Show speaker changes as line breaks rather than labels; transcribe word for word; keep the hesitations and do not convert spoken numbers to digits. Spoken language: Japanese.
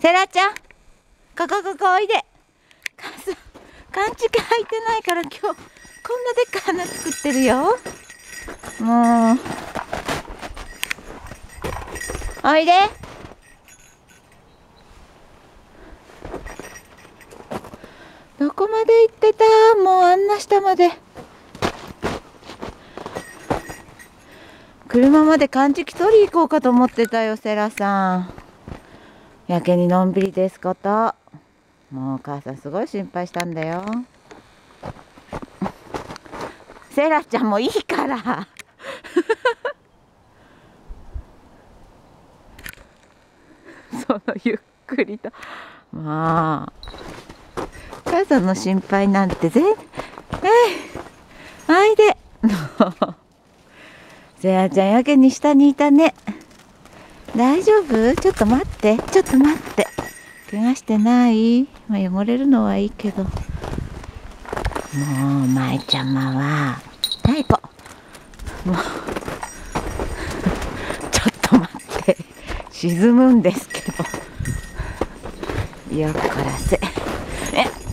セラちゃん、ここここおいで。母さん、勘違い開いてないから今日こんなでっかい花作ってるよ。もうおいで。どこまで行ってた？もうあんな下まで。車までかんじき取り行こうかと思ってたよ、セラさん。やけにのんびりですこと。もうお母さんすごい心配したんだよ。セラちゃんもいいからそのゆっくりと。まあ母さんの心配なんて全えいあいでセラちゃんやけに下にいたね。大丈夫？ちょっと待ってちょっと待って、怪我してない？まあ、汚れるのはいいけど、もう舞ちゃまははいこもうちょっと待って、沈むんですけどよっこらせえ